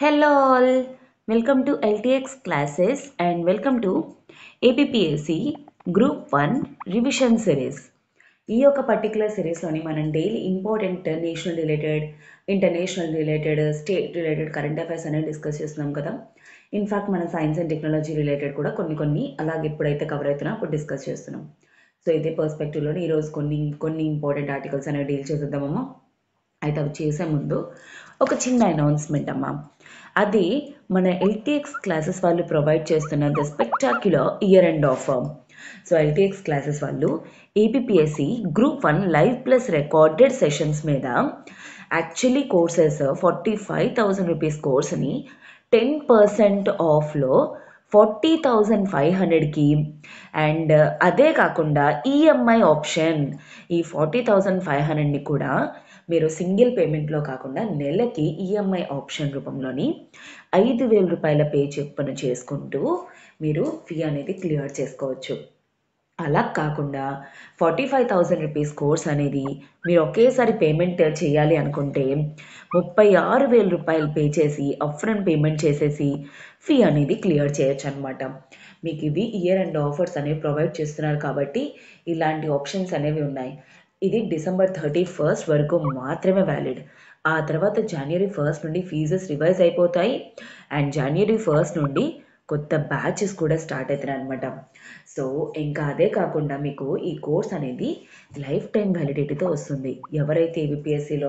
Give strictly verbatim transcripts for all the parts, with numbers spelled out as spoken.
Hello all, welcome to L T X classes and welcome to A P P S C Group one Revision Series. ఈ యొక్క particular సిరీస్లోని మనం daily important national related international related state related current affairs అనేది discuss చేస్తున్నాం కదా. In fact మన science and technology related కూడా కొన్ని కొన్ని అలాగే ఎప్పుడైతే కవర్ అవుతున్నా అప్పుడు డిస్కస్ చేస్తున్నాం. సో ఇదే పర్స్పెక్టివ్లోని ఈరోజు కొన్ని కొన్ని ఇంపార్టెంట్ ఆర్టికల్స్ అనేవి డీల్ చేద్దామమ్మా. అయితే అవి చేసే ముందు ఒక చిన్న అనౌన్స్మెంట్ అమ్మా. అది మన ఎల్టీఎక్స్ క్లాసెస్ వాళ్ళు ప్రొవైడ్ చేస్తున్న the spectacular year end offer. So LTX classes వాళ్ళు APPSC group one live plus recorded sessions మీద actually courses forty five thousand rupees కోర్స్ని టెన్ పర్సెంట్ ఆఫ్లో ఫార్టీ థౌజండ్ ఫైవ్ హండ్రెడ్కి అండ్ అదే కాకుండా ఈఎంఐ ఆప్షన్ ఈ ఫార్టీ థౌజండ్ ఫైవ్ హండ్రెడ్ని కూడా మీరు సింగిల్ పేమెంట్లో కాకుండా నెలకి ఈఎంఐ ఆప్షన్ రూపంలోని ఐదు వేల రూపాయల పే చెప్పున చేసుకుంటూ మీరు ఫీ అనేది క్లియర్ చేసుకోవచ్చు. అలా కాకుండా forty five thousand rupees course అనేది మీరు ఒకేసారి పేమెంట్ చేయాలి అనుకుంటే ముప్పై ఆరు వేల రూపాయలు పే చేసి అప్ఫ్రంట్ పేమెంట్ చేసేసి ఫీ అనేది క్లియర్ చేయొచ్చు అనమాట. మీకు ఇవి ఇయర్ అండ్ ఆఫర్స్ అనేవి ప్రొవైడ్ చేస్తున్నారు కాబట్టి ఇలాంటి ఆప్షన్స్ అనేవి ఉన్నాయి. ఇది డిసెంబర్ థర్టీ ఫస్ట్ వరకు మాత్రమే వ్యాలిడ్. ఆ తర్వాత జనవరి ఫస్ట్ నుండి ఫీజెస్ రివైజ్ అయిపోతాయి అండ్ జనవరి ఫస్ట్ నుండి కొత్త బ్యాచెస్ కూడా స్టార్ట్ అవుతున్నాయి అనమాట. సో ఇంకా అదే కాకుండా మీకు ఈ కోర్స్ అనేది లైఫ్ టైం వ్యాలిడిటీతో వస్తుంది. ఎవరైతే ఏపీఎస్సిలో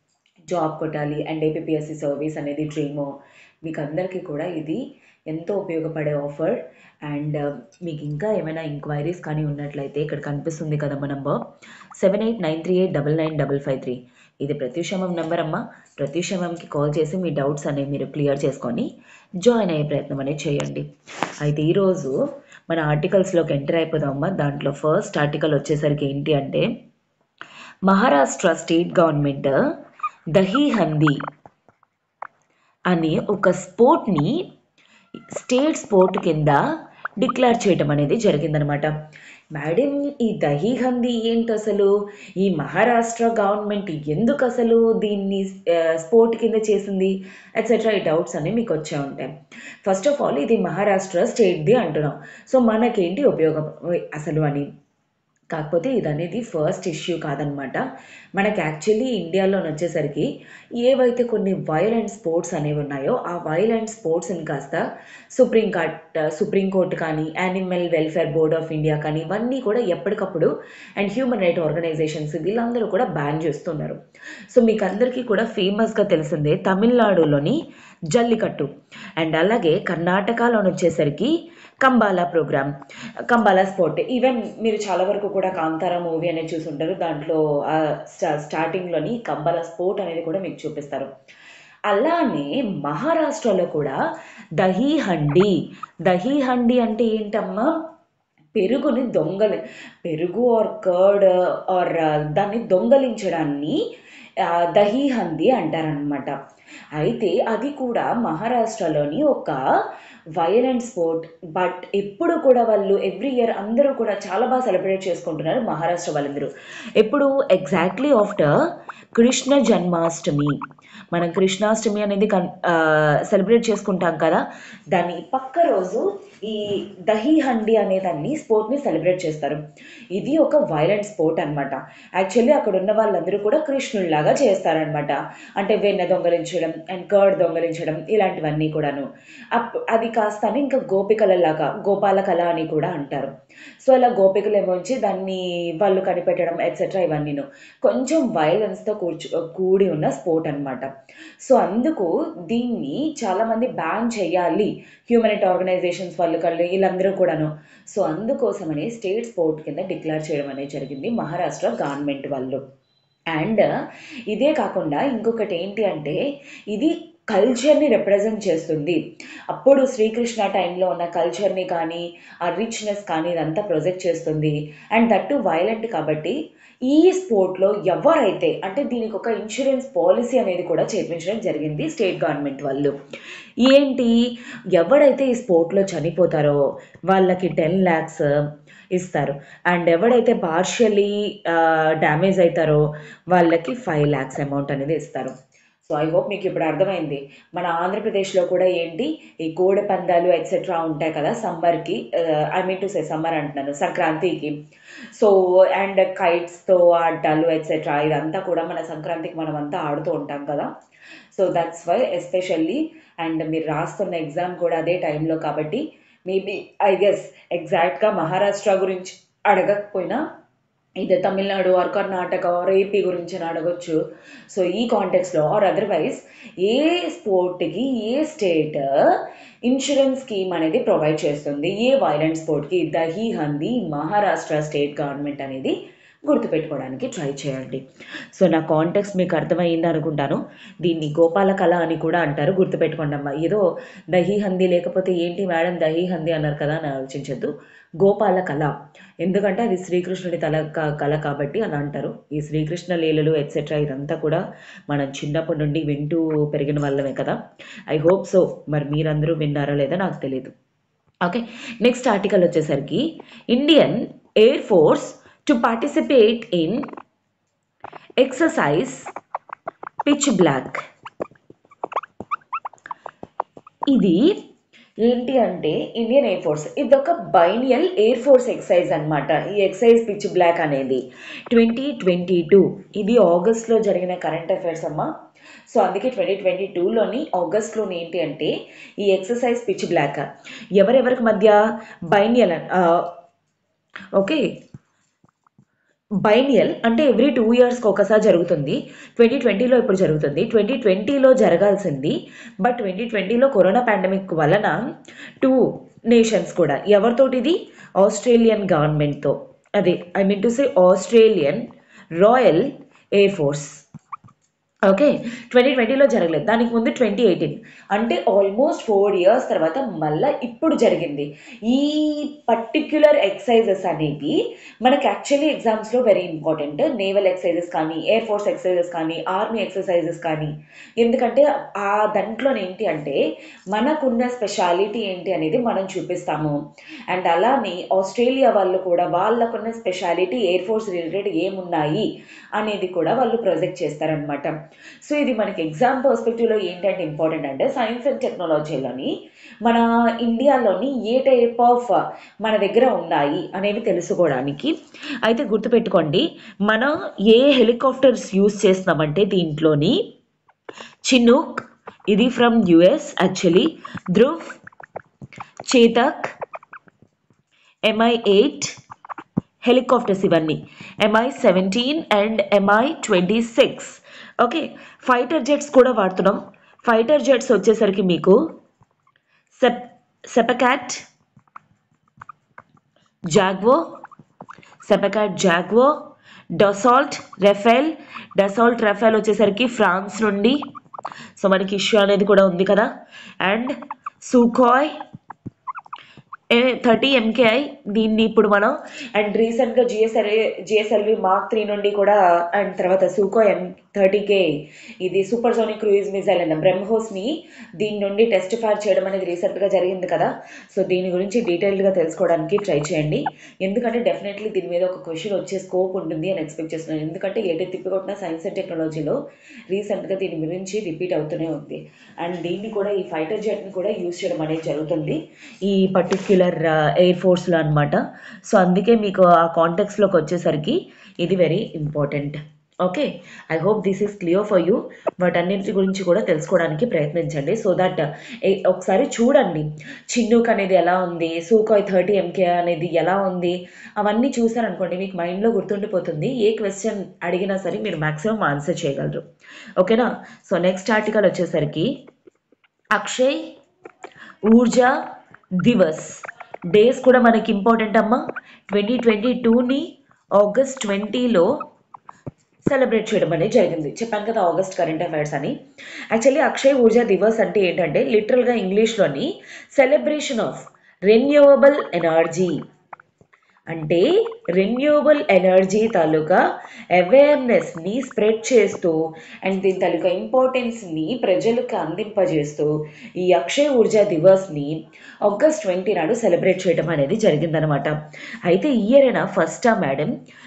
జాబ్ కొట్టాలి అండ్ ఏపీఎస్సి సర్వీస్ అనేది డ్రీమో మీకు అందరికీ కూడా ఇది ఎంతో ఉపయోగపడే ఆఫర్. అండ్ మీకు ఇంకా ఏమైనా ఎంక్వైరీస్ కానీ ఉన్నట్లయితే ఇక్కడ కనిపిస్తుంది కదా మా number seven eight nine three eight double nine double five three. ఇది ప్రత్యుషమం నెంబర్ అమ్మ. ప్రత్యుషమంకి కాల్ చేసి మీ డౌట్స్ అనేవి మీరు క్లియర్ చేసుకొని జాయిన్ అయ్యే ప్రయత్నం అనేది చేయండి. అయితే ఈరోజు మన ఆర్టికల్స్లోకి ఎంటర్ అయిపోదామమ్మా. దాంట్లో ఫస్ట్ ఆర్టికల్ వచ్చేసరికి ఏంటి అంటే మహారాష్ట్ర స్టేట్ గవర్నమెంట్ దహీ హందీ అనే ఒక స్పోర్ట్ని స్టేట్ స్పోర్ట్ కింద డిక్లేర్ చేయటం అనేది జరిగిందనమాట. మేడం ఈ దహీ హందీ ఏంటి అసలు, ఈ మహారాష్ట్ర గవర్నమెంట్ ఎందుకు అసలు దీన్ని స్పోర్ట్ కింద చేసింది ఎట్సెట్రా ఈ డౌట్స్ అన్నీ మీకు వచ్చే ఉంటాయి. ఫస్ట్ ఆఫ్ ఆల్ ఇది మహారాష్ట్ర స్టేట్ది అంటున్నాం. సో మనకేంటి ఉపయోగం అసలు అని. కాకపోతే ఇది అనేది ఫస్ట్ ఇష్యూ కాదనమాట. మనకి యాక్చువల్లీ ఇండియాలో వచ్చేసరికి ఏవైతే కొన్ని వైలెంట్ స్పోర్ట్స్ అనేవి ఉన్నాయో ఆ వైలెంట్ స్పోర్ట్స్ని కాస్త సుప్రీం కోర్ట్ సుప్రీంకోర్టు కానీ animal welfare board of India కానీ ఇవన్నీ కూడా ఎప్పటికప్పుడు అండ్ హ్యూమన్ రైట్ ఆర్గనైజేషన్స్ వీళ్ళందరూ కూడా బ్యాన్ చేస్తున్నారు. సో మీకు అందరికీ కూడా ఫేమస్గా తెలిసిందే తమిళనాడులోని జల్లికట్టు అండ్ అలాగే కర్ణాటకలోని వచ్చేసరికి Kambala program, Kambala sport. Even మీరు చాలా వరకు కూడా కాంతారా మూవీ అనేది చూసుంటారు. దాంట్లో స్టా స్టార్టింగ్లోని కంబాలా స్పోర్ట్ అనేది కూడా మీకు చూపిస్తారు. అలానే మహారాష్ట్రలో కూడా దహీ హండీ. దహీ హండీ అంటే ఏంటమ్మా, పెరుగుని దొంగలి పెరుగు ఆర్ కర్డ్ ఆర్ దాన్ని దొంగలించడాన్ని దహీ హందీ అంటారనమాట. అయితే అది కూడా మహారాష్ట్రలోని ఒక వైలెంట్ స్పోర్ట్. బట్ ఎప్పుడు కూడా వాళ్ళు ఎవ్రీ ఇయర్ అందరూ కూడా చాలా బాగా సెలబ్రేట్ చేసుకుంటున్నారు మహారాష్ట్ర వాళ్ళందరూ. ఎప్పుడు ఎగ్జాక్ట్లీ ఆఫ్టర్ కృష్ణ జన్మాష్టమి. మనం కృష్ణాష్టమి అనేది కన్ సెలబ్రేట్ చేసుకుంటాం కదా, దాని పక్క రోజు ఈ దహీ హండీ అనే దాన్ని స్పోర్ట్ని సెలబ్రేట్ చేస్తారు. ఇది ఒక వైలెంట్ స్పోర్ట్ అనమాట. యాక్చువల్లీ అక్కడ ఉన్న వాళ్ళందరూ కూడా కృష్ణుల్లాగా చేస్తారనమాట. అంటే వెన్న దొంగలించడం అండ్ కర్డ్ దొంగలించడం ఇలాంటివన్నీ కూడాను. అప్ అది కాస్త ఇంకా గోపికలలాగా గోపాల కళ అని కూడా అంటారు. సో అలా గోపికలు ఏమొచ్చి దాన్ని వాళ్ళు కనిపెట్టడం ఎట్సెట్రా ఇవన్నీను కొంచెం వైలెన్స్తో కూర్చు కూడి ఉన్న స్పోర్ట్ అనమాట. సో అందుకు దీన్ని చాలామంది బ్యాన్ చేయాలి హ్యూమన్ రైట్ ఆర్గనైజేషన్స్ వాళ్ళు కళ్ళు వీళ్ళందరూ కూడాను. సో అందుకోసమని స్టేట్ స్పోర్ట్ కింద డిక్లేర్ చేయడం అనేది జరిగింది మహారాష్ట్ర గవర్నమెంట్ వాళ్ళు. అండ్ ఇదే కాకుండా ఇంకొకటి ఏంటి అంటే ఇది కల్చర్ని రిప్రజెంట్ చేస్తుంది. అప్పుడు శ్రీకృష్ణ టైంలో ఉన్న కల్చర్ని కానీ ఆ రిచ్నెస్ కానీ ఇదంతా ప్రొజెక్ట్ చేస్తుంది. అండ్ దట్టు వైలెంట్ కాబట్టి ఈ స్పోర్ట్లో ఎవరైతే అంటే దీనికి ఒక ఇన్సూరెన్స్ పాలసీ అనేది కూడా చేర్పించడం జరిగింది స్టేట్ గవర్నమెంట్ వాళ్ళు. ఏంటి, ఎవడైతే ఈ స్పోర్ట్లో చనిపోతారో వాళ్ళకి టెన్ ల్యాక్స్ ఇస్తారు అండ్ ఎవడైతే పార్షియలీ డ్యామేజ్ అవుతారో వాళ్ళకి ఫైవ్ ల్యాక్స్ అమౌంట్ అనేది ఇస్తారు. సో ఐ హోప్ మీకు ఇప్పుడు అర్థమైంది. మన ఆంధ్రప్రదేశ్లో కూడా ఏంటి ఈ కోడి పందాలు ఎక్సెట్రా ఉంటాయి కదా సమ్మర్కి, I mean to say summer అంటున్నాను, సంక్రాంతికి. సో అండ్ కైట్స్తో ఆడటాలు ఎక్సెట్రా ఇదంతా కూడా మన సంక్రాంతికి మనం అంతా ఆడుతూ ఉంటాం కదా. So that's why especially, and మీరు రాస్తున్న ఎగ్జామ్ కూడా అదే టైంలో కాబట్టి మేబీ ఐ గెస్ ఎగ్జాక్ట్గా మహారాష్ట్ర గురించి అడగకపోయినా ఇది Tamil Nadu or Karnataka or AP గురించి అడగొచ్చు. సో ఈ కాంటెక్స్లో ఆర్ అదర్వైజ్ ఏ స్పోర్ట్కి ఏ స్టేట్ ఇన్సూరెన్స్ స్కీమ్ అనేది ప్రొవైడ్ చేస్తుంది, ఏ వైలెంట్ స్పోర్ట్కి, దహీ హందీ మహారాష్ట్ర స్టేట్ గవర్నమెంట్ అనేది గుర్తుపెట్టుకోవడానికి ట్రై చేయండి. సో నా కాంటెక్స్ట్ మీకు అర్థమైంది అనుకుంటాను. దీన్ని గోపాల కళ అని కూడా అంటారు, గుర్తుపెట్టుకోండి అమ్మా. ఏదో దహీ హందీ లేకపోతే ఏంటి మేడం దహీ హందీ అన్నారు కదా అని ఆలోచించద్దు. గోపాల కళ, ఎందుకంటే అది శ్రీకృష్ణుడి తల కళ కాబట్టి అని అంటారు. ఈ శ్రీకృష్ణ లీలలు ఎట్సెట్రా ఇదంతా కూడా మనం చిన్నప్పటి నుండి వింటూ పెరిగిన వాళ్ళమే కదా. I hope so. మరి మీరందరూ విన్నారా లేదా నాకు తెలియదు. ఓకే, నెక్స్ట్ ఆర్టికల్ వచ్చేసరికి Indian air force to participate in exercise pitch black. ఇది ఏంటి అంటే ఇండియన్ ఎయిర్ ఫోర్స్ ఇది ఒక బైనియల్ ఎయిర్ ఫోర్స్ ఎక్సైజ్ అనమాట. ఈ ఎక్సైజ్ పిచ్ బ్లాక్ అనేది ట్వంటీ ట్వంటీ టూ ఇది ఆగస్ట్లో జరిగిన కరెంట్ అఫైర్స్ అమ్మా. సో అందుకే ట్వంటీ ట్వంటీ టూలోని ఆగస్ట్లోని ఏంటి అంటే ఈ ఎక్సర్సైజ్ పిచ్ బ్లాక్ ఎవరెవరికి మధ్య బైనియల్, ఓకే బైనియల్ అంటే ఎవ్రీ టూ ఇయర్స్కి ఒకసారి జరుగుతుంది. ట్వంటీ ట్వంటీలో ఇప్పుడు జరుగుతుంది, ట్వంటీ ట్వంటీలో జరగాల్సింది. బట్ ట్వంటీ ట్వంటీలో కరోనా పాండమిక్ వలన టూ నేషన్స్ కూడా ఎవరితోటి, ఇది ఆస్ట్రేలియన్ గవర్నమెంట్తో, అదే I mean to say Australian royal air force. Okay, twenty ట్వంటీలో జరగలేదు, దానికి ముందు ట్వంటీ ఎయిటీన్ అంటే ఆల్మోస్ట్ ఫోర్ ఇయర్స్ తర్వాత మళ్ళీ ఇప్పుడు జరిగింది. ఈ పర్టిక్యులర్ ఎక్సైజెస్ అనేవి మనకి యాక్చువల్లీ ఎగ్జామ్స్లో వెరీ ఇంపార్టెంట్. నేవల్ ఎక్సైజెస్ కానీ, ఎయిర్ ఫోర్స్ ఎక్సైజెస్ కానీ, ఆర్మీ ఎక్సర్సైజెస్ కానీ, ఎందుకంటే ఆ దాంట్లో ఏంటి అంటే మనకున్న స్పెషాలిటీ ఏంటి అనేది మనం చూపిస్తాము. అండ్ అలానే ఆస్ట్రేలియా వాళ్ళు కూడా వాళ్ళకున్న స్పెషాలిటీ ఎయిర్ ఫోర్స్ రిలేటెడ్ ఏమున్నాయి అనేది కూడా వాళ్ళు ప్రొజెక్ట్ చేస్తారనమాట. సో ఇది మనకి ఎగ్జామ్ పర్స్పెక్టివ్లో ఏంటంటే ఇంపార్టెంట్ అంటే సైన్స్ అండ్ టెక్నాలజీలోని మన ఇండియాలోని ఏ టైప్ ఆఫ్ మన దగ్గర ఉన్నాయి అనేవి తెలుసుకోవడానికి. అయితే గుర్తుపెట్టుకోండి, మనం ఏ హెలికాప్టర్స్ యూజ్ చేస్తున్నామంటే దీంట్లోని చినూక్, ఇది from US actually, Dhruv, Chetak, MI eight helicopters ఇవన్నీ, MI seventeen and MI twenty six. Okay, fighter jets కూడా వాడుతున్నాం. ఫైటర్ జెట్స్ వచ్చేసరికి మీకు సెప్ SEPECAT Jaguar, SEPECAT Jaguar, Dassault Rafale. Dassault Rafale వచ్చేసరికి ఫ్రాన్స్ నుండి, సో మనకి ఇష్యూ అనేది కూడా ఉంది కదా. అండ్ సూఖాయ్ థర్టీ ఎంకేఐ, దీన్ని ఇప్పుడు మనం అండ్ రీసెంట్గా జిఎస్ఎల్ జిఎస్ఎల్వి మార్క్ త్రీ నుండి కూడా, అండ్ తర్వాత సూకో ఎం థర్టీ కే ఇది సూపర్ సోనిక్ క్రూయిజ్ మిసైల్ అన్న బ్రహ్మోస్ని దీని నుండి టెస్ట్ ఫైర్ చేయడం అనేది రీసెంట్గా జరిగింది కదా. సో దీని గురించి డీటెయిల్డ్గా తెలుసుకోవడానికి ట్రై చేయండి, ఎందుకంటే డెఫినెట్లీ దీని మీద ఒక క్వశ్చన్ వచ్చే స్కోప్ ఉంటుంది అని ఎక్స్పెక్ట్ చేస్తున్నాను. ఎందుకంటే ఏటే తిప్పికొట్టిన సైన్స్ అండ్ టెక్నాలజీలో రీసెంట్గా దీని గురించి రిపీట్ అవుతూనే ఉంది. అండ్ దీన్ని కూడా ఈ ఫైటర్ జెట్ని కూడా యూజ్ చేయడం అనేది జరుగుతుంది ఈ పర్టిక్యులర్ ఎయిర్ ఫోర్స్లో అనమాట. సో అందుకే మీకు ఆ కాంటెక్స్లోకి వచ్చేసరికి ఇది very important. Okay, I hope this is clear for you. వాటన్నింటి గురించి కూడా తెలుసుకోవడానికి ప్రయత్నించండి. సో దట్ ఒకసారి చూడండి చిన్నూక్ అనేది ఎలా ఉంది, సూకాయ్ థర్టీ ఎంకే అనేది ఎలా ఉంది, అవన్నీ చూసారనుకోండి మీకు మైండ్లో గుర్తుండిపోతుంది. ఏ క్వశ్చన్ అడిగినా సరే మీరు మ్యాక్సిమం ఆన్సర్ చేయగలరు. ఓకేనా. సో నెక్స్ట్ ఆర్టికల్ వచ్చేసరికి అక్షయ్ ఊర్జా దివస్ డేస్ కూడా మనకి ఇంపార్టెంట్ అమ్మా. ట్వంటీ ట్వంటీ టూని ఆగస్ట్ ట్వంటీలో సెలబ్రేట్ చేయడం అనేది జరిగింది. చెప్పాను కదా ఆగస్ట్ కరెంట్ అఫైర్స్ అని. యాక్చువల్లీ అక్షయ్ ఊర్జా దివస్ అంటే ఏంటంటే లిటరల్గా ఇంగ్లీష్లోని సెలబ్రేషన్ ఆఫ్ రెన్యూవబుల్ ఎనర్జీ, అంటే రెన్యూవబుల్ ఎనర్జీ తాలూకా అవేర్నెస్ని స్ప్రెడ్ చేస్తూ అండ్ దీని తాలూకా ఇంపార్టెన్స్ని ప్రజలకు అందింపజేస్తూ ఈ అక్షయ్ ఊర్జా దివస్ని ఆగస్ట్ ట్వంటీ నాడు సెలబ్రేట్ చేయడం అనేది జరిగిందనమాట. అయితే ఈ ఇయర్ అయినా ఫస్టా madam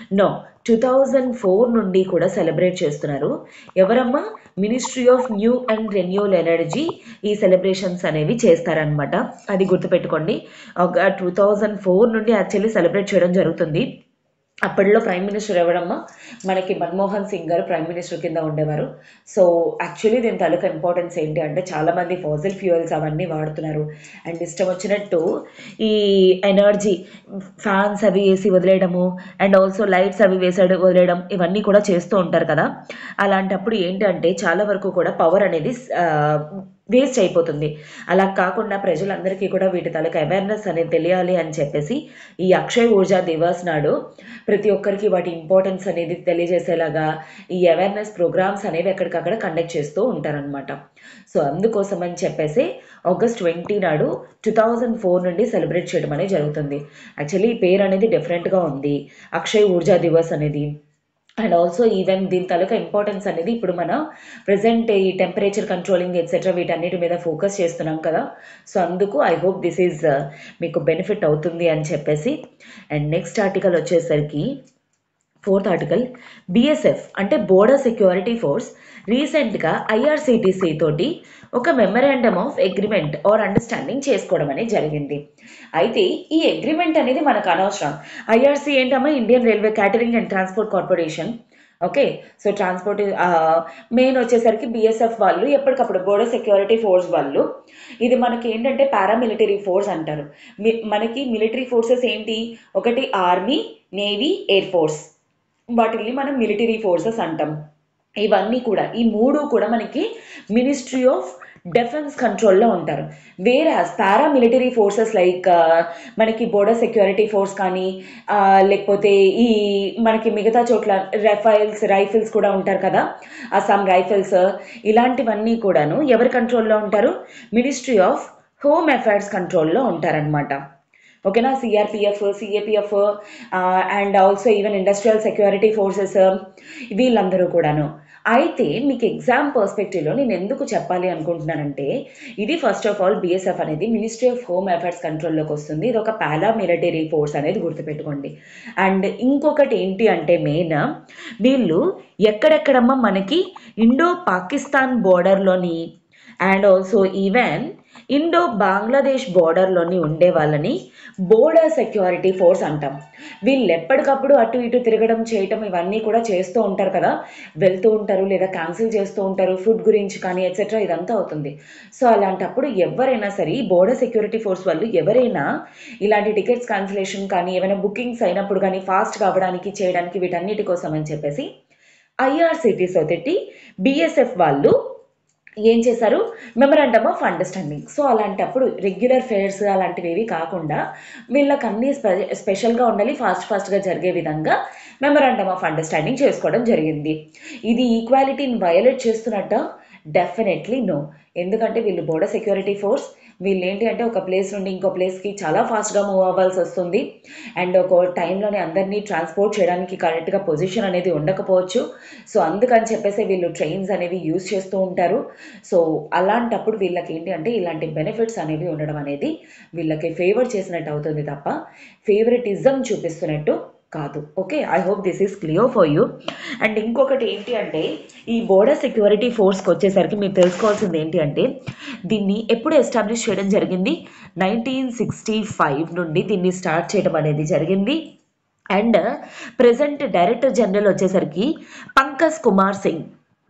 no, two thousand four నుండి కూడా సెలబ్రేట్ చేస్తున్నారు. ఎవరమ్మా? Ministry of new and renewal energy ఈ సెలబ్రేషన్స్ అనేవి చేస్తారనమాట. అది గుర్తుపెట్టుకోండి. ఒక టూ థౌజండ్ ఫోర్ నుండి యాక్చువల్లీ సెలబ్రేట్ చేయడం జరుగుతుంది. అప్పట్లో ప్రైమ్ మినిస్టర్ ఎవరమ్మా? మనకి మన్మోహన్ సింగ్ గారు ప్రైమ్ మినిస్టర్ కింద ఉండేవారు. సో యాక్చువల్లీ దీని తాలూకా ఇంపార్టెన్స్ ఏంటి అంటే, చాలామంది ఫాసిల్ ఫ్యూయల్స్ అవన్నీ వాడుతున్నారు అండ్ ఇష్టం వచ్చినట్టు ఈ ఎనర్జీ ఫ్యాన్స్ అవి వేసి వదిలేయడము అండ్ ఆల్సో లైట్స్ అవి వేసాడు వదిలేయడం ఇవన్నీ కూడా చేస్తూ ఉంటారు కదా. అలాంటప్పుడు ఏంటంటే చాలా వరకు కూడా పవర్ అనేది వేస్ట్ అయిపోతుంది. అలా కాకుండా ప్రజలందరికీ కూడా వీటి తాలూకా అవేర్నెస్ అనేది తెలియాలి అని చెప్పేసి ఈ అక్షయ్ ఊర్జా దివస్ నాడు ప్రతి ఒక్కరికి వాటి ఇంపార్టెన్స్ అనేది తెలియజేసేలాగా ఈ అవేర్నెస్ ప్రోగ్రామ్స్ అనేవి ఎక్కడికక్కడ కండక్ట్ చేస్తూ ఉంటారనమాట. సో అందుకోసం అని చెప్పేసి ఆగస్ట్ ట్వంటీ నాడు టూ థౌజండ్ ఫోర్ నుండి సెలబ్రేట్ చేయడం అనేది జరుగుతుంది. యాక్చువల్లీ ఈ పేరు అనేది డిఫరెంట్గా ఉంది, అక్షయ్ ఊర్జా దివస్ అనేది. అండ్ ఆల్సో ఈవెన్ దీని తాలూకా ఇంపార్టెన్స్ అనేది ఇప్పుడు మనం ప్రజెంట్ ఈ టెంపరేచర్ కంట్రోలింగ్ ఎట్సెట్రా వీటన్నిటి మీద ఫోకస్ చేస్తున్నాం కదా. సో అందుకు ఐ హోప్ దిస్ ఈజ్ మీకు బెనిఫిట్ అవుతుంది అని చెప్పేసి. అండ్ నెక్స్ట్ ఆర్టికల్ వచ్చేసరికి ఫోర్త్ ఆర్టికల్, బిఎస్ఎఫ్ అంటే బోర్డర్ సెక్యూరిటీ ఫోర్స్ రీసెంట్గా ఐఆర్సిటిసి తోటి ఒక memorandum of agreement or understanding చేసుకోవడం అనేది జరిగింది. అయితే ఈ అగ్రిమెంట్ అనేది మనకు అనవసరం. ఐఆర్సి ఏంటమ్మా? Indian railway catering and transport corporation. Okay, so transport main వచ్చేసరికి బిఎస్ఎఫ్ వాళ్ళు ఎప్పటికప్పుడు బోర్డర్ సెక్యూరిటీ ఫోర్స్ వాళ్ళు. ఇది మనకి ఏంటంటే పారామిలిటరీ ఫోర్స్ అంటారు. మనకి మిలిటరీ ఫోర్సెస్ ఏంటి? ఒకటి ఆర్మీ, నేవీ, ఎయిర్ ఫోర్స్, వాటిని మనం మిలిటరీ ఫోర్సెస్ అంటాం. ఇవన్నీ కూడా ఈ మూడు కూడా మనకి మినిస్ట్రీ ఆఫ్ డిఫెన్స్ కంట్రోల్లో ఉంటారు. వేరే పారామిలిటరీ ఫోర్సెస్ లైక్ మనకి బోర్డర్ సెక్యూరిటీ ఫోర్స్ కానీ లేకపోతే ఈ మనకి మిగతా చోట్ల రైఫైల్స్ రైఫిల్స్ కూడా ఉంటారు కదా, అస్సాం రైఫిల్స్, ఇలాంటివన్నీ కూడాను ఎవరి కంట్రోల్లో ఉంటారు? మినిస్ట్రీ ఆఫ్ హోమ్ అఫైర్స్ కంట్రోల్లో ఉంటారనమాట. ఓకేనా? CRPF, CAPF and also even industrial security forces వీళ్ళందరూ కూడాను. అయితే మీకు ఎగ్జామ్ పర్స్పెక్టివ్లో నేను ఎందుకు చెప్పాలి అనుకుంటున్నానంటే, ఇది ఫస్ట్ ఆఫ్ ఆల్ బిఎస్ఎఫ్ అనేది మినిస్ట్రీ ఆఫ్ హోమ్ అఫైర్స్ కంట్రోల్లోకి వస్తుంది. ఇది ఒక పారా మిలిటరీ ఫోర్స్ అనేది గుర్తుపెట్టుకోండి. అండ్ ఇంకొకటి ఏంటి అంటే మెయిన్ వీళ్ళు ఎక్కడెక్కడమ్మా మనకి ఇండో పాకిస్తాన్ బోర్డర్లోని and also even Indo Bangladesh బోర్డర్లోని ఉండే వాళ్ళని బోర్డర్ సెక్యూరిటీ ఫోర్స్ అంటాం. వీళ్ళు ఎప్పటికప్పుడు అటు ఇటు తిరగడం చేయటం ఇవన్నీ కూడా చేస్తూ ఉంటారు కదా, వెళ్తూ ఉంటారు లేదా క్యాన్సిల్ చేస్తూ ఉంటారు ఫుడ్ గురించి కానీ ఎట్సెట్రా, ఇదంతా అవుతుంది. సో అలాంటప్పుడు ఎవరైనా సరే బోర్డర్ సెక్యూరిటీ ఫోర్స్ వాళ్ళు ఎవరైనా ఇలాంటి టికెట్స్ క్యాన్సిలేషన్ కానీ ఏమైనా బుకింగ్స్ అయినప్పుడు కానీ ఫాస్ట్గా అవ్వడానికి చేయడానికి వీటన్నిటి కోసం అని చెప్పేసి ఐఆర్సిటీసీ తోటి బిఎస్ఎఫ్ వాళ్ళు ఏం చేశారు? Memorandum of understanding. సో అలాంటప్పుడు రెగ్యులర్ ఫేర్స్ అలాంటివి ఏవి కాకుండా వీళ్ళకి అన్నీ స్పె స్పెషల్గా ఉండాలి, ఫాస్ట్ ఫాస్ట్గా జరిగే విధంగా మెమరాండమ్ ఆఫ్ అండర్స్టాండింగ్ చేసుకోవడం జరిగింది. ఇది ఈక్వాలిటీని వయలేట్ చేస్తున్నట్ట? Definitely no. ఎందుకంటే వీళ్ళు బోర్డర్ సెక్యూరిటీ ఫోర్స్, వీళ్ళు ఏంటి అంటే ఒక ప్లేస్ నుండి ఇంకో ప్లేస్కి చాలా ఫాస్ట్గా మూవ్ అవ్వాల్సి వస్తుంది అండ్ ఒక టైంలోనే అందరినీ ట్రాన్స్పోర్ట్ చేయడానికి కరెక్ట్గా పొజిషన్ అనేది ఉండకపోవచ్చు. సో అందుకని చెప్పేసి వీళ్ళు ట్రైన్స్ అనేవి యూజ్ చేస్తూ ఉంటారు. సో అలాంటప్పుడు వీళ్ళకి ఏంటి అంటే ఇలాంటి బెనిఫిట్స్ అనేవి ఉండడం అనేది వీళ్ళకి ఫేవర్ చేసినట్టు అవుతుంది తప్ప ఫేవరెటిజం చూపిస్తున్నట్టు కాదు. Okay, I hope this is clear for you. And ఇంకొకటి ఏంటి అంటే ఈ బోర్డర్ సెక్యూరిటీ ఫోర్స్కి వచ్చేసరికి మీరు తెలుసుకోవాల్సింది ఏంటి అంటే దీన్ని ఎప్పుడు ఎస్టాబ్లిష్ చేయడం జరిగింది? నైన్టీన్ సిక్స్టీ ఫైవ్ నుండి దీన్ని స్టార్ట్ చేయడం అనేది జరిగింది. అండ్ ప్రెజెంట్ డైరెక్టర్ జనరల్ వచ్చేసరికి పంకజ్ కుమార్ సింగ్.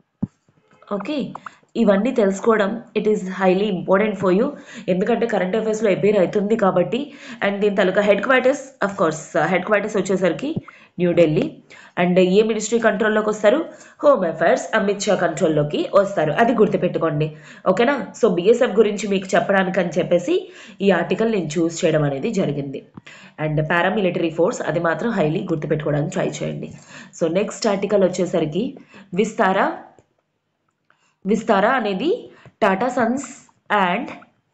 ఓకే, ఇవన్నీ తెలుసుకోవడం it is highly important for you, ఎందుకంటే కరెంట్ అఫైర్స్లో అపేర్ అవుతుంది కాబట్టి. అండ్ దీని తాలూకా headquarters of course headquarters వచ్చేసరికి న్యూఢిల్లీ. అండ్ ఏ మినిస్ట్రీ కంట్రోల్లోకి వస్తారు? హోమ్ అఫైర్స్ అమిత్ షా కంట్రోల్లోకి వస్తారు, అది గుర్తుపెట్టుకోండి. ఓకేనా? సో బిఎస్ఎఫ్ గురించి మీకు చెప్పడానికి అని చెప్పేసి ఈ ఆర్టికల్ నేను చూస్ చేయడం అనేది జరిగింది. అండ్ పారామిలిటరీ ఫోర్స్ అది మాత్రం హైలీ గుర్తుపెట్టుకోవడానికి ట్రై చేయండి. సో నెక్స్ట్ ఆర్టికల్ వచ్చేసరికి విస్తారా. విస్తారా అనేది టాటా సన్స్ అండ్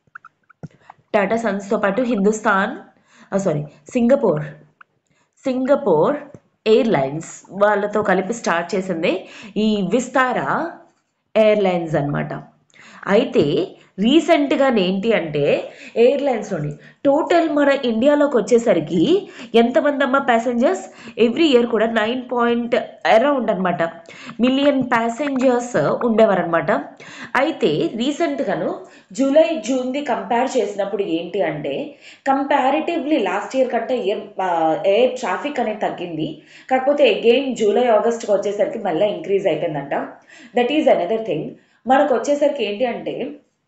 టాటా సన్స్తో పాటు Hindustan sorry Singapore Singapore airlines వాళ్ళతో కలిపి స్టార్ట్ చేసింది ఈ విస్తారా ఎయిర్లైన్స్ అనమాట. అయితే రీసెంట్గా ఏంటి అంటే ఎయిర్లైన్స్లోని టోటల్ మన ఇండియాలోకి వచ్చేసరికి ఎంతమంది అమ్మ ప్యాసింజర్స్ ఎవ్రీ ఇయర్ కూడా నైన్ పాయింట్ అరౌండ్ అనమాట మిలియన్ ప్యాసింజర్స్ ఉండేవారనమాట. అయితే రీసెంట్గాను జూలై జూన్ది కంపేర్ చేసినప్పుడు ఏంటి అంటే కంపారిటివ్లీ లాస్ట్ ఇయర్ కంటే ఇయర్ ఎయిర్ ట్రాఫిక్ అనేది తగ్గింది. కాకపోతే అగైన్ జూలై ఆగస్ట్కి వచ్చేసరికి మళ్ళీ ఇంక్రీజ్ అయిపోయిందంట. That is another thing. మనకు వచ్చేసరికి ఏంటి అంటే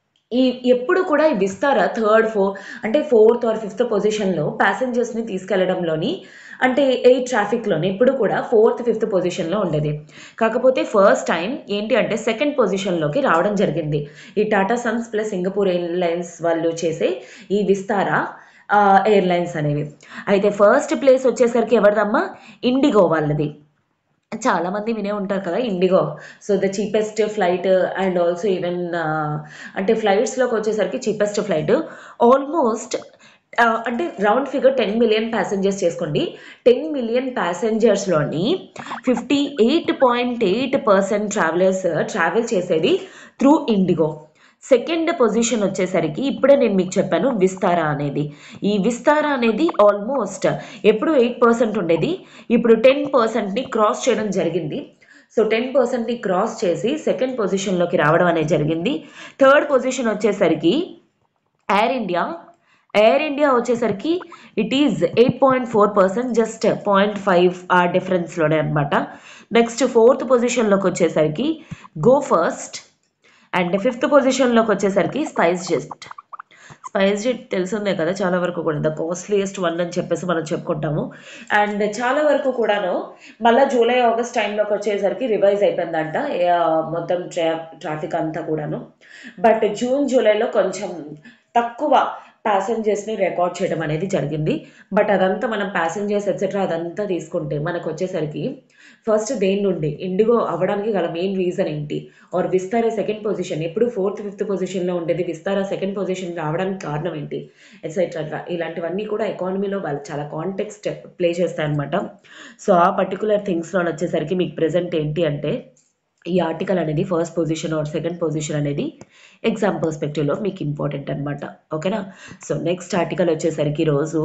ఈ ఎప్పుడు కూడా ఈ విస్తారా థర్డ్ ఫోర్ అంటే ఫోర్త్ ఆర్ ఫిఫ్త్ పొజిషన్లో ప్యాసింజర్స్ని తీసుకెళ్లడంలోని అంటే ఎయిర్ ట్రాఫిక్లోని ఎప్పుడు కూడా ఫోర్త్ ఫిఫ్త్ పొజిషన్లో ఉండేది. కాకపోతే ఫస్ట్ టైం ఏంటి అంటే సెకండ్ పొజిషన్లోకి రావడం జరిగింది ఈ Tata sons plus Singapore airlines వాళ్ళు చేసే ఈ విస్తారా ఎయిర్లైన్స్ అనేవి. అయితే ఫస్ట్ ప్లేస్ వచ్చేసరికి ఎవరిదమ్మా ఇండిగో వాళ్ళది. చాలామంది వినే ఉంటారు కదా IndiGo. So the cheapest flight and also even అంటే ఫ్లైట్స్లోకి వచ్చేసరికి చీపెస్ట్ ఫ్లైట్ ఆల్మోస్ట్ అంటే round figure ten million passengers చేసుకోండి. టెన్ మిలియన్ ప్యాసింజర్స్లోని fifty eight point eight percent travellers travel చేసేది త్రూ ఇండిగో. సెకండ్ పొజిషన్ వచ్చేసరికి ఇప్పుడే నేను మీకు చెప్పాను విస్తారా అనేది. ఈ విస్తారా అనేది ఆల్మోస్ట్ ఎప్పుడు ఎయిట్ పర్సెంట్ ఉండేది, ఇప్పుడు టెన్ పర్సెంట్ని క్రాస్ చేయడం జరిగింది. సో టెన్ పర్సెంట్ని క్రాస్ చేసి సెకండ్ పొజిషన్లోకి రావడం అనేది జరిగింది. థర్డ్ పొజిషన్ వచ్చేసరికి ఎయిర్ ఇండియా. ఎయిర్ ఇండియా వచ్చేసరికి it is eight point four percent just point five ఆ డిఫరెన్స్లోనే అనమాట. నెక్స్ట్ ఫోర్త్ పొజిషన్లోకి వచ్చేసరికి గో ఫస్ట్ అండ్ ఫిఫ్త్ పొజిషన్లోకి వచ్చేసరికి స్పైస్ జెట్. స్పైస్ జెట్ తెలిసిందే కదా చాలా వరకు కూడా ద కాస్ట్లీయెస్ట్ వన్ అని చెప్పేసి మనం చెప్పుకుంటాము. అండ్ చాలా వరకు కూడాను మళ్ళీ జూలై ఆగస్ట్ టైంలోకి వచ్చేసరికి రివైజ్ అయిపోయిందంట మొత్తం ట్రా ట్రాఫిక్ అంతా కూడాను. బట్ జూన్ జూలైలో కొంచెం తక్కువ ప్యాసింజర్స్ని రికార్డ్ చేయడం అనేది జరిగింది. బట్ అదంతా మనం ప్యాసింజర్స్ ఎట్సెట్రా అదంతా తీసుకుంటే మనకు వచ్చేసరికి ఫస్ట్ దేని నుండి ఇండిగో అవ్వడానికి గల మెయిన్ రీజన్ ఏంటి, ఆర్ విస్తారా సెకండ్ పొజిషన్ ఎప్పుడు ఫోర్త్ ఫిఫ్త్ పొజిషన్లో ఉండేది విస్తారా సెకండ్ పొజిషన్ రావడానికి కారణం ఏంటి ఎట్సెట్రా ఇలాంటివన్నీ కూడా ఎకానమీలో వాళ్ళు చాలా కాంటెక్స్ట్ ప్లే చేస్తాయన్నమాట. సో ఆ పర్టికులర్ థింగ్స్లో వచ్చేసరికి మీకు ప్రెజెంట్ ఏంటి అంటే ఈ ఆర్టికల్ అనేది first position or second position అనేది ఎగ్జామ్ పర్స్పెక్టివ్లో మీకు ఇంపార్టెంట్ అనమాట. ఓకేనా. సో నెక్స్ట్ ఆర్టికల్ వచ్చేసరికి రోజు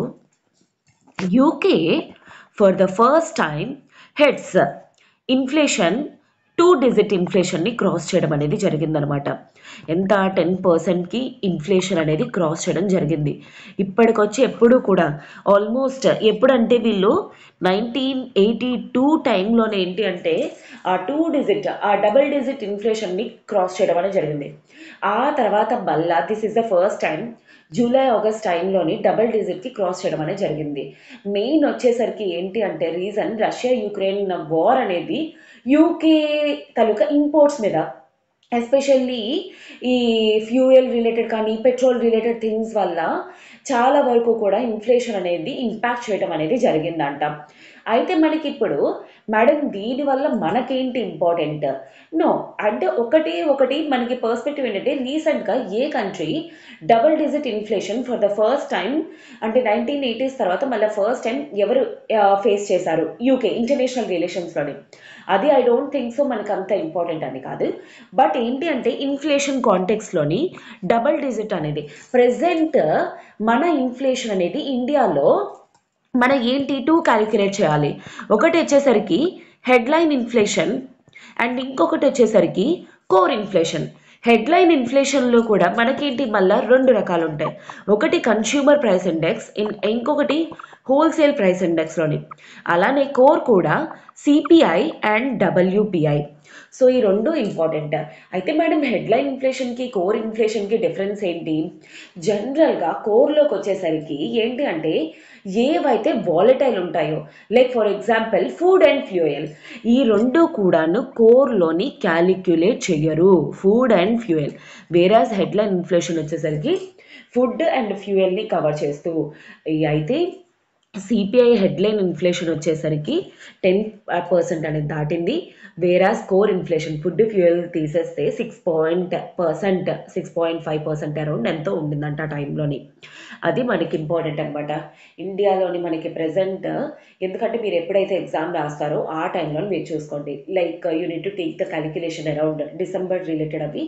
UK for the first time heads inflation two digit ఇన్ఫ్లేషన్ని క్రాస్ చేయడం అనేది జరిగిందనమాట. ఎంత టెన్ పర్సెంట్కి ఇన్ఫ్లేషన్ అనేది క్రాస్ చేయడం జరిగింది. ఇప్పటికొచ్చి ఎప్పుడు కూడా ఆల్మోస్ట్ ఎప్పుడంటే వీళ్ళు నైన్టీన్ ఎయిటీ టూ టైంలోనే ఏంటి అంటే ఆ టూ డిజిట్ ఆ డబుల్ డిజిట్ ఇన్ఫ్లేషన్ని క్రాస్ చేయడం అనేది జరిగింది. ఆ తర్వాత మళ్ళా this is the first time July August టైంలోని డబుల్ డిజిట్కి క్రాస్ చేయడం అనేది జరిగింది. మెయిన్ వచ్చేసరికి ఏంటి అంటే రీజన్ రష్యా యుక్రెయిన్ వార్ అనేది యూకే తాలూకా ఇంపోర్ట్స్ మీద ఎస్పెషల్లీ ఈ ఫ్యూయల్ రిలేటెడ్ కానీ పెట్రోల్ రిలేటెడ్ థింగ్స్ వల్ల చాలా వరకు కూడా ఇన్ఫ్లేషన్ అనేది ఇంపాక్ట్ చేయడం అనేది జరిగిందంట. అయితే మనకి ఇప్పుడు మేడం దీనివల్ల మనకేంటి ఇంపార్టెంట్ నో అంటే ఒకటి ఒకటి మనకి పర్స్పెక్టివ్ ఏంటంటే రీసెంట్గా ఏ country double digit inflation for the first time అంటే నైన్టీన్ ఎయిటీస్ తర్వాత మళ్ళీ ఫస్ట్ టైం ఎవరు ఫేస్ చేశారు యూకే ఇంటర్నేషనల్ రిలేషన్స్లోని. అది ఐ డోంట్ థింక్ సో మనకు అంత ఇంపార్టెంట్ అని కాదు. బట్ ఏంటి అంటే ఇన్ఫ్లేషన్ కాంటెక్స్లోని డబుల్ డిజిట్ అనేది ప్రెసెంట్ మన ఇన్ఫ్లేషన్ అనేది ఇండియాలో మన ఏంటి టూ క్యాలిక్యులేట్ చేయాలి. ఒకటి వచ్చేసరికి హెడ్లైన్ ఇన్ఫ్లేషన్ అండ్ ఇంకొకటి వచ్చేసరికి కోర్ ఇన్ఫ్లేషన్. హెడ్లైన్ ఇన్ఫ్లేషన్లో కూడా మనకేంటి మళ్ళీ రెండు రకాలు ఉంటాయి. ఒకటి కన్స్యూమర్ ప్రైస్ ఇండెక్స్ ఇన్ ఇంకొకటి హోల్సేల్ ప్రైస్ ఇండెక్స్లోని. అలానే కోర్ కూడా సిపిఐ అండ్ డబ్ల్యూపిఐ. సో ఈ రెండు ఇంపార్టెంట్. అయితే మేడం హెడ్లైన్ ఇన్ఫ్లేషన్కి కోర్ ఇన్ఫ్లేషన్కి డిఫరెన్స్ ఏంటి? జనరల్గా కోర్లోకి వచ్చేసరికి ఏంటి అంటే ఏవైతే వాలటైల్ ఉంటాయో like for example food and fuel ఈ రెండు కూడాను కోర్లోని క్యాలిక్యులేట్ చెయ్యరు food and fuel. Whereas headline inflation వచ్చేసరికి ఫుడ్ అండ్ ఫ్యూయల్ని కవర్ చేస్తూ అయితే సిపిఐ హెడ్లైన్ ఇన్ఫ్లేషన్ వచ్చేసరికి టెన్ పర్సెంట్ అనేది దాటింది. Whereas core inflation food fuel తీసేస్తే six point percent six point five percent around ఎంతో ఉండిందంట ఆ టైంలోని. అది మనకి ఇంపార్టెంట్ అనమాట ఇండియాలోని మనకి ప్రెసెంట్. ఎందుకంటే మీరు ఎప్పుడైతే ఎగ్జామ్ రాస్తారో ఆ టైంలో మీరు చూసుకోండి like you need to take the calculation around December related అవి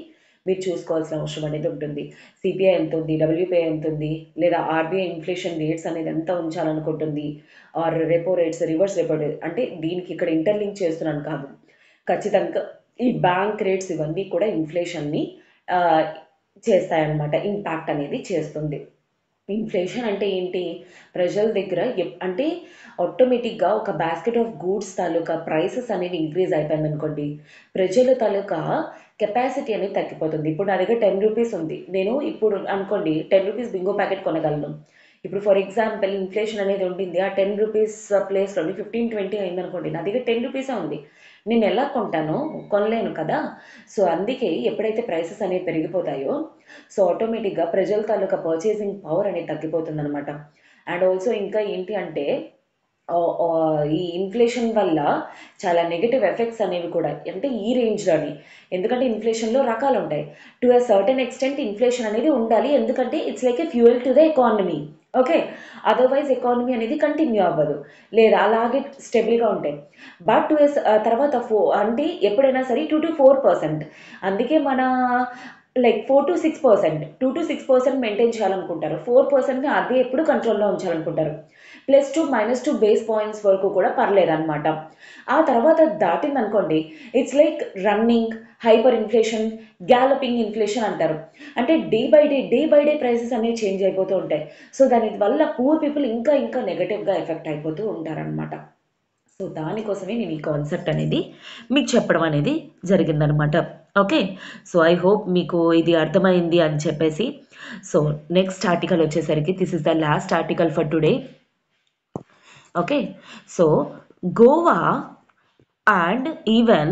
మీరు చూసుకోవాల్సిన అవసరం అనేది ఉంటుంది. సిపిఐ ఎంత ఉంది, డబ్ల్యూపీఐ ఎంత ఉంది, లేదా ఆర్బీఐ ఇన్ఫ్లేషన్ రేట్స్ అనేది ఎంత ఉంచాలనుకుంటుంది, or repo rates, reverse repo rate, అంటే దీనికి ఇక్కడ ఇంటర్లింక్ చేస్తున్నాను కాదు, ఖచ్చితంగా ఈ బ్యాంక్ రేట్స్ ఇవన్నీ కూడా ఇన్ఫ్లేషన్ని చేస్తాయన్నమాట, ఇంపాక్ట్ అనేది చేస్తుంది. ఇన్ఫ్లేషన్ అంటే ఏంటి, ప్రజల దగ్గర అంటే ఆటోమేటిక్గా ఒక బాస్కెట్ ఆఫ్ గూడ్స్ తాలూకా ప్రైసెస్ అనేవి ఇంక్రీజ్ అయిపోయింది అనుకోండి, ప్రజల తాలూకా కెపాసిటీ అనేది తగ్గిపోతుంది. ఇప్పుడు నా దగ్గర టెన్ రూపీస్ ఉంది, నేను ఇప్పుడు అనుకోండి టెన్ రూపీస్ బింగో ప్యాకెట్ కొనగలను. ఇప్పుడు ఫర్ ఎగ్జాంపుల్ ఇన్ఫ్లేషన్ అనేది ఉంటుంది, ఆ టెన్ రూపీస్ ప్లేస్లోని ఫిఫ్టీన్ ట్వంటీ అయింది అనుకోండి, నా దగ్గర టెన్ రూపీసే ఉంది, నేను ఎలా కొంటాను, కొనలేను కదా. సో అందుకే ఎప్పుడైతే ప్రైసెస్ అనేవి పెరిగిపోతాయో సో ఆటోమేటిక్గా ప్రజల తాలూకా పర్చేసింగ్ పవర్ అనేది తగ్గిపోతుంది అనమాట. అండ్ ఆల్సో ఇంకా ఏంటి అంటే ఈ ఇన్ఫ్లేషన్ వల్ల చాలా నెగిటివ్ ఎఫెక్ట్స్ అనేవి కూడా, అంటే ఈ రేంజ్లోని, ఎందుకంటే ఇన్ఫ్లేషన్లో రకాలు ఉంటాయి. To a certain extent inflation అనేది ఉండాలి, ఎందుకంటే it's like a fuel to the economy. Okay, otherwise economy అనేది కంటిన్యూ అవ్వదు, లేదా అలాగే స్టెబుల్గా ఉంటాయి. బట్ టు తర్వాత ఫో అంటే ఎప్పుడైనా సరే టూ టు ఫోర్ పర్సెంట్ అందుకే మన like four to six percent two to six percent maintain చేయాలనుకుంటారు, ఫోర్ పర్సెంట్ని అదే ఎప్పుడు కంట్రోల్లో ఉంచాలనుకుంటారు. Plus two minus two base points వరకు కూడా పర్లేదు అనమాట. ఆ తర్వాత దాటింది అనుకోండి, it's like running hyper inflation, galloping inflation అంటారు. అంటే day by day day by day prices అనేవి చేంజ్ అయిపోతూ ఉంటాయి. సో దాని వల్ల పూర్ పీపుల్ ఇంకా ఇంకా నెగటివ్గా ఎఫెక్ట్ అయిపోతూ ఉంటారనమాట. సో దానికోసమే నేను ఈ కాన్సెప్ట్ అనేది మీకు చెప్పడం అనేది జరిగిందనమాట. ఓకే, సో ఐ హోప్ మీకు ఇది అర్థమైంది అని చెప్పేసి. సో నెక్స్ట్ ఆర్టికల్ వచ్చేసరికి this is the last article for today. Okay, so Goa and even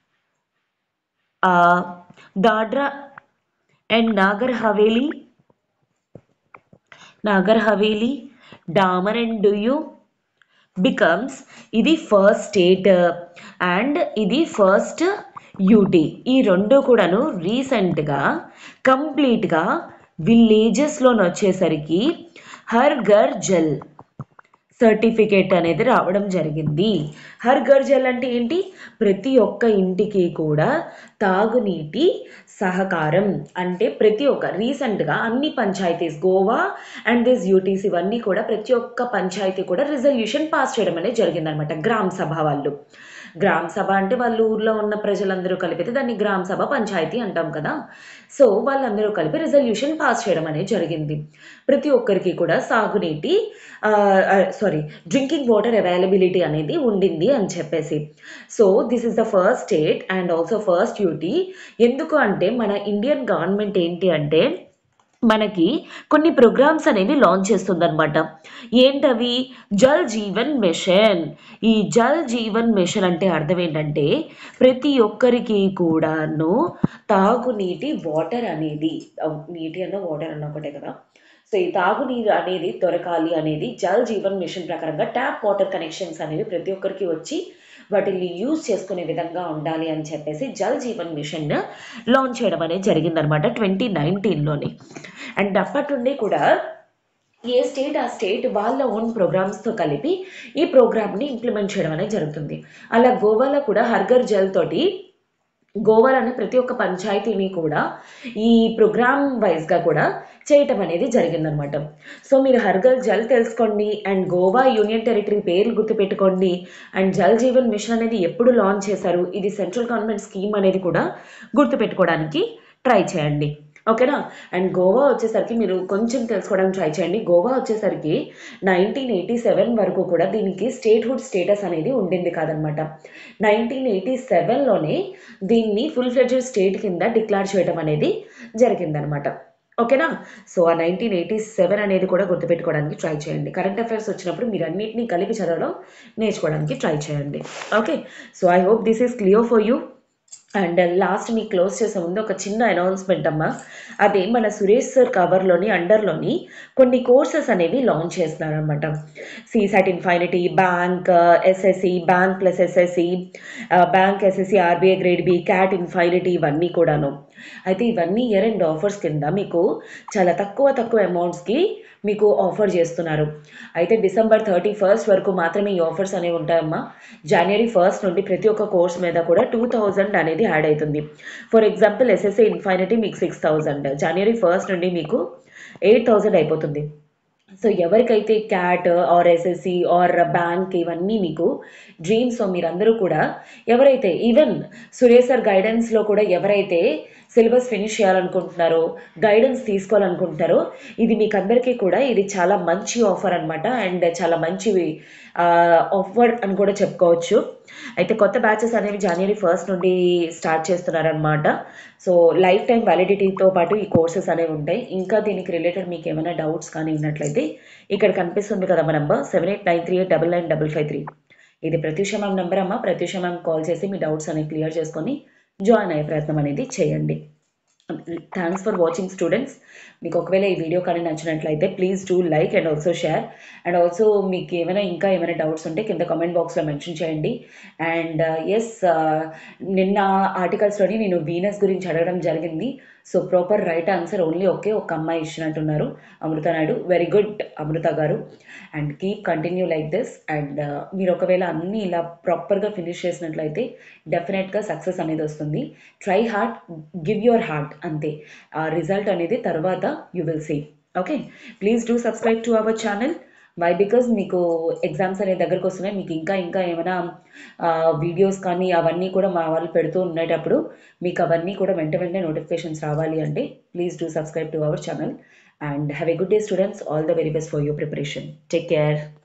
Dadra and Nagar Haveli Nagar Haveli Daman and Diu becomes ఇది ఫస్ట్ స్టేట్ అండ్ ఇది ఫస్ట్ యూటీ. ఈ రెండు కూడాను రీసెంట్గా కంప్లీట్గా విలేజెస్లోని వచ్చేసరికి హర్ ఘర్ జల్ సర్టిఫికేట్ అనేది రావడం జరిగింది. హర్ ఘర్ జల్ అంటే ఏంటి, ప్రతి ఒక్క ఇంటికి కూడా తాగునీటి సహకారం, అంటే ప్రతి ఒక్క రీసెంట్గా అన్ని panchayats Goa and this UTs ఇవన్నీ కూడా ప్రతి ఒక్క పంచాయతీ కూడా రిజల్యూషన్ పాస్ చేయడం అనేది జరిగిందనమాట. గ్రామ సభ వాళ్ళు, గ్రామ సభ అంటే వాళ్ళ ఊర్లో ఉన్న ప్రజలందరూ కలిపితే దాన్ని గ్రామ సభ పంచాయతీ అంటాం కదా. సో వాళ్ళందరూ కలిపి రిజల్యూషన్ పాస్ చేయడం అనేది జరిగింది. ప్రతి ఒక్కరికి కూడా సాగునీటి సారీ డ్రింకింగ్ వాటర్ అవైలబిలిటీ అనేది ఉండింది అని చెప్పేసి. So this is the first state and also first UT. ఎందుకు అంటే మన ఇండియన్ గవర్నమెంట్ ఏంటి అంటే మనకి కొన్ని ప్రోగ్రామ్స్ అనేవి లాంచ్ చేస్తుందన్నమాట. ఏంటవి, జల్ జీవన్ మిషన్. ఈ జల్ జీవన్ మిషన్ అంటే అర్థం ఏంటంటే ప్రతి ఒక్కరికి కూడాను తాగునీటి వాటర్ అనేది, నీటి అన్న వాటర్ అన్న ఒకటే కదా, సో ఈ తాగునీరు అనేది దొరకాలి అనేది జల్ జీవన్ మిషన్ ప్రకారంగా ట్యాప్ వాటర్ కనెక్షన్స్ అనేవి ప్రతి ఒక్కరికి వచ్చి వాటిని యూజ్ చేసుకునే విధంగా ఉండాలి అని చెప్పేసి జల్ జీవన్ మిషన్ లాంచ్ చేయడం అనేది జరిగిందనమాట ట్వంటీ నైన్టీన్లోని. అండ్ అప్పటి నుండి కూడా ఏ స్టేట్ ఆ స్టేట్ వాళ్ళ ఓన్ ప్రోగ్రామ్స్తో కలిపి ఈ ప్రోగ్రామ్ని ఇంప్లిమెంట్ చేయడం అనేది జరుగుతుంది. అలా గోవాలో కూడా హర్ ఘర్ జల్ తోటి గోవాలోని ప్రతి ఒక్క పంచాయతీని కూడా ఈ ప్రోగ్రామ్ వైజ్గా కూడా చేయటం అనేది జరిగిందనమాట. సో మీరు హర్ ఘర్ జల్ తెలుసుకోండి అండ్ గోవా యూనియన్ టెరిటరీ పేర్లు గుర్తుపెట్టుకోండి. అండ్ జల్ జీవన్ మిషన్ అనేది ఎప్పుడు లాంచ్ చేశారు, ఇది సెంట్రల్ గవర్నమెంట్ స్కీమ్ అనేది కూడా గుర్తుపెట్టుకోవడానికి ట్రై చేయండి. ఓకేనా. అండ్ గోవా వచ్చేసరికి మీరు కొంచెం తెలుసుకోవడానికి ట్రై చేయండి. గోవా వచ్చేసరికి నైన్టీన్ ఎయిటీ సెవెన్ వరకు కూడా దీనికి స్టేట్హుడ్ స్టేటస్ అనేది ఉండింది కాదనమాట. నైన్టీన్ ఎయిటీ సెవెన్లోనే దీన్ని ఫుల్ ఫ్లెడ్జెడ్ స్టేట్ కింద డిక్లేర్ చేయడం అనేది జరిగిందనమాట. ఓకేనా. సో ఆ నైన్టీన్ ఎయిటీ సెవెన్ అనేది కూడా గుర్తుపెట్టుకోవడానికి ట్రై చేయండి. కరెంట్ అఫైర్స్ వచ్చినప్పుడు మీరు అన్నింటినీ కలిపి చదవడం నేర్చుకోవడానికి ట్రై చేయండి. Okay, so I hope this is clear for you. And last మీకు క్లోజ్ చేసే ముందు ఒక చిన్న అనౌన్స్మెంట్ అమ్మా. అదే మన సురేష్ సార్ కవర్లోని అండర్లోని కొన్ని కోర్సెస్ అనేవి లాంచ్ చేస్తున్నారనమాట. CSAT infinity, bank SSC, bank plus SSC, bank SSC, RBI grade B, CAT infinity, ఇవన్నీ కూడాను. అయితే ఇవన్నీ ఇయర్ ఎండ్ ఆఫర్స్ కింద మీకు చాలా తక్కువ తక్కువ అమౌంట్స్కి మీకు ఆఫర్ చేస్తున్నారు. అయితే డిసెంబర్ థర్టీ ఫస్ట్ వరకు మాత్రమే ఈ ఆఫర్స్ అనేవి ఉంటాయమ్మా. జనవరి ఫస్ట్ నుండి ప్రతి ఒక్క కోర్స్ మీద కూడా టూ థౌజండ్ అనేది యాడ్ అవుతుంది. ఫర్ ఎగ్జాంపుల్ ఎస్ఎస్ఏ ఇన్ఫైనిటీ మీకు సిక్స్ థౌజండ్ జనవరి ఫస్ట్ నుండి మీకు ఎయిట్ థౌజండ్ అయిపోతుంది. సో ఎవరికైతే CAT or SSC or bank ఇవన్నీ మీకు డ్రీమ్స్, మీరందరూ కూడా ఎవరైతే ఈవెన్ సురేష్ సార్ గైడెన్స్లో కూడా ఎవరైతే సిలబస్ ఫినిష్ చేయాలనుకుంటున్నారో, గైడెన్స్ తీసుకోవాలనుకుంటున్నారో, ఇది మీకు అందరికీ కూడా ఇది చాలా మంచి ఆఫర్ అనమాట. అండ్ చాలా మంచి ఆఫర్ అని కూడా చెప్పుకోవచ్చు. అయితే కొత్త బ్యాచెస్ అనేవి జనవరి ఫస్ట్ నుండి స్టార్ట్ చేస్తున్నారనమాట. సో లైఫ్ టైం వ్యాలిడిటీతో పాటు ఈ కోర్సెస్ అనేవి ఉంటాయి. ఇంకా దీనికి రిలేటెడ్ మీకు ఏమైనా డౌట్స్ కానీ ఉన్నట్లయితే ఇక్కడ కనిపిస్తుంది కదా మా number seven eight nine three eight double nine double five three. ఇది ప్రత్యూష మ్యామ్ నెంబర్ అమ్మ. ప్రత్యూష మ్యామ్ కాల్ చేసి మీ డౌట్స్ అనేవి క్లియర్ చేసుకొని జాయిన్ అయ్యే ప్రయత్నం అనేది చేయండి. Thanks for watching students. మీకు ఒకవేళ ఈ వీడియో కానీ నచ్చినట్లయితే please do like and also share. And also మీకు ఏమైనా ఇంకా ఏమైనా డౌట్స్ ఉంటే కింద కామెంట్ బాక్స్లో మెన్షన్ చేయండి. అండ్ ఎస్, నిన్న ఆర్టికల్స్లోని నేను వీనస్ గురించి అడగడం జరిగింది. So proper right answer only okay ఒక అమ్మాయి ఇచ్చినట్టున్నారు, Amrutha Naidu. Very good Amrutha garu. And keep continue like this. And మీరు ఒకవేళ అన్నీ ఇలా ప్రాపర్గా ఫినిష్ చేసినట్లయితే డెఫినెట్గా సక్సెస్ అనేది వస్తుంది. Try hard, give your heart, అంతే. ఆ రిజల్ట్ అనేది తర్వాత you will see. Okay, please do subscribe to our channel. Why? Because మీకు ఎగ్జామ్స్ అనేది దగ్గరకు వస్తున్నాయి. మీకు ఇంకా ఇంకా ఏమైనా వీడియోస్ కానీ అవన్నీ కూడా మా వాళ్ళు పెడుతూ ఉండేటప్పుడు మీకు అవన్నీ కూడా వెంట వెంటనే నోటిఫికేషన్స్ రావాలి అంటే please do subscribe to our channel. And have a good day students. All the very best for your preparation. Take care.